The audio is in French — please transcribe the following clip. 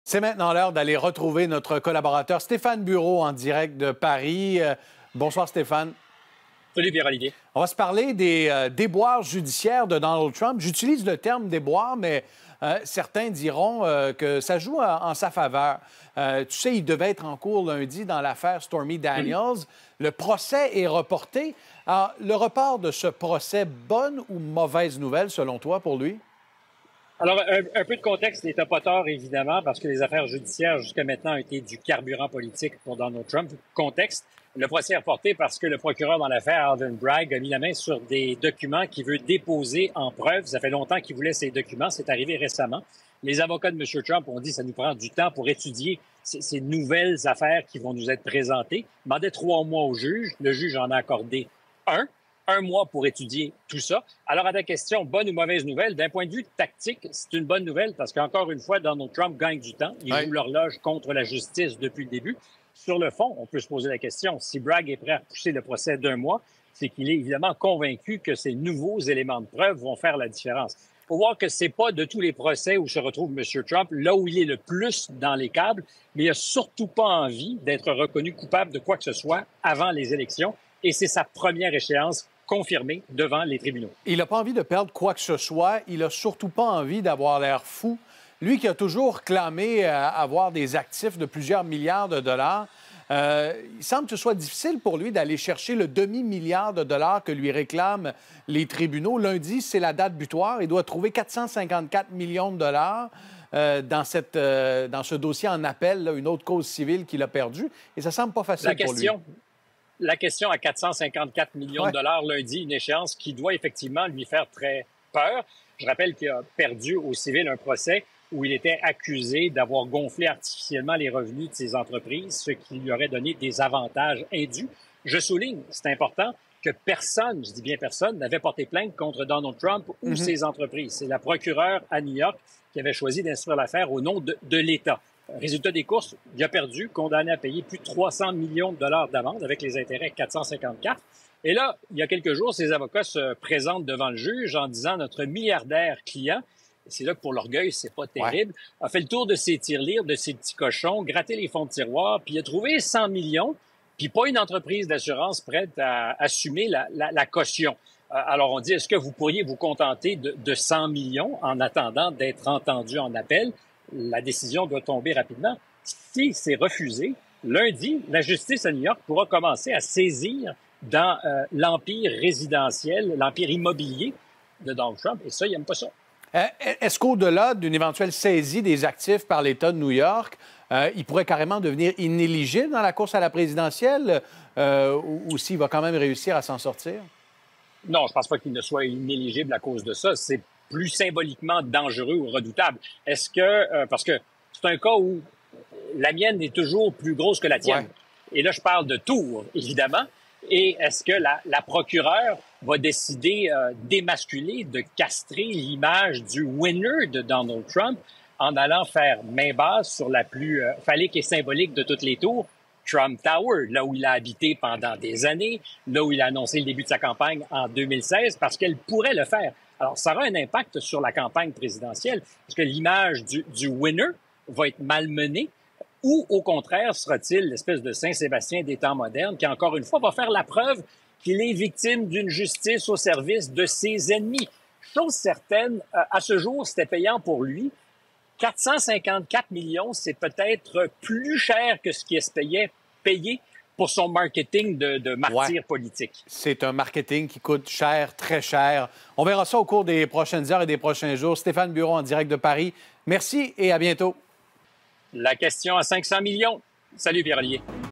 C'est maintenant l'heure d'aller retrouver notre collaborateur Stéphane Bureau en direct de Paris. Bonsoir Stéphane. Salut Pierre-Olivier. On va se parler des déboires judiciaires de Donald Trump. J'utilise le terme déboire, mais certains diront que ça joue en sa faveur. Tu sais, il devait être en cours lundi dans l'affaire Stormy Daniels. Le procès est reporté. Alors, le report de ce procès, bonne ou mauvaise nouvelle selon toi pour lui? Alors, un peu de contexte, il n'était pas tort, évidemment, parce que les affaires judiciaires jusqu'à maintenant ont été du carburant politique pour Donald Trump. Contexte, le procès est reporté parce que le procureur dans l'affaire, Alvin Bragg, a mis la main sur des documents qu'il veut déposer en preuve. Ça fait longtemps qu'il voulait ces documents, c'est arrivé récemment. Les avocats de M. Trump ont dit que ça nous prend du temps pour étudier ces nouvelles affaires qui vont nous être présentées. Ils demandaient 3 mois au juge. Le juge en a accordé 1 mois pour étudier tout ça. Alors, à ta question, bonne ou mauvaise nouvelle, d'un point de vue tactique, c'est une bonne nouvelle parce qu'encore une fois, Donald Trump gagne du temps. Il joue l'horloge contre la justice depuis le début. Sur le fond, on peut se poser la question, si Bragg est prêt à repousser le procès d'1 mois, c'est qu'il est évidemment convaincu que ces nouveaux éléments de preuve vont faire la différence. Il faut voir que c'est pas de tous les procès où se retrouve M. Trump, là où il est le plus dans les câbles, mais il n'a surtout pas envie d'être reconnu coupable de quoi que ce soit avant les élections. Et c'est sa première échéance confirmée devant les tribunaux. Il n'a pas envie de perdre quoi que ce soit. Il n'a surtout pas envie d'avoir l'air fou. Lui qui a toujours clamé avoir des actifs de plusieurs milliards de dollars, il semble que ce soit difficile pour lui d'aller chercher le demi-milliard de dollars que lui réclament les tribunaux. Lundi, c'est la date butoir. Il doit trouver 454 millions de dollars dans ce dossier en appel, là, une autre cause civile qu'il a perdue. Et ça semble pas facile pour lui. La question à 454 millions de dollars lundi, une échéance qui doit effectivement lui faire très peur. Je rappelle qu'il a perdu au civil un procès où il était accusé d'avoir gonflé artificiellement les revenus de ses entreprises, ce qui lui aurait donné des avantages indus. Je souligne, c'est important, que personne, je dis bien personne, n'avait porté plainte contre Donald Trump ou ses entreprises. C'est la procureure à New York qui avait choisi d'instruire l'affaire au nom de l'État. Résultat des courses, il a perdu, condamné à payer plus de 300 millions de dollars d'amende avec les intérêts 454. Et là, il y a quelques jours, ses avocats se présentent devant le juge en disant notre milliardaire client, c'est là que pour l'orgueil, c'est pas terrible, a fait le tour de ses tirelires, de ses petits cochons, gratté les fonds de tiroir, puis il a trouvé 100 millions, puis pas une entreprise d'assurance prête à assumer la caution. Alors on dit, est-ce que vous pourriez vous contenter de 100 millions en attendant d'être entendu en appel? La décision doit tomber rapidement. Si c'est refusé, lundi, la justice à New York pourra commencer à saisir dans l'empire résidentiel, l'empire immobilier de Donald Trump. Et ça, il n'aime pas ça. Est-ce qu'au-delà d'une éventuelle saisie des actifs par l'État de New York, il pourrait carrément devenir inéligible dans la course à la présidentielle ou s'il va quand même réussir à s'en sortir? Non, je ne pense pas qu'il ne soit inéligible à cause de ça. C'est plus symboliquement dangereux ou redoutable. Est-ce que, parce que c'est un cas où la mienne est toujours plus grosse que la tienne. Et là, je parle de tour, évidemment. Et est-ce que la procureure va décider d'émasculer, de castrer l'image du winner de Donald Trump en allant faire main basse sur la plus phallique et symbolique de toutes les tours, Trump Tower, là où il a habité pendant des années, là où il a annoncé le début de sa campagne en 2016, parce qu'elle pourrait le faire. Alors, ça aura un impact sur la campagne présidentielle, parce que l'image du winner va être malmenée, ou au contraire, sera-t-il l'espèce de Saint-Sébastien des temps modernes qui, encore une fois, va faire la preuve qu'il est victime d'une justice au service de ses ennemis. Chose certaine, à ce jour, c'était payant pour lui. 454 millions, c'est peut-être plus cher que ce qui est payé pour son marketing de martyr politique. C'est un marketing qui coûte cher, très cher. On verra ça au cours des prochaines heures et des prochains jours. Stéphane Bureau en direct de Paris. Merci et à bientôt. La question à 500 millions. Salut Pierre-Olivier.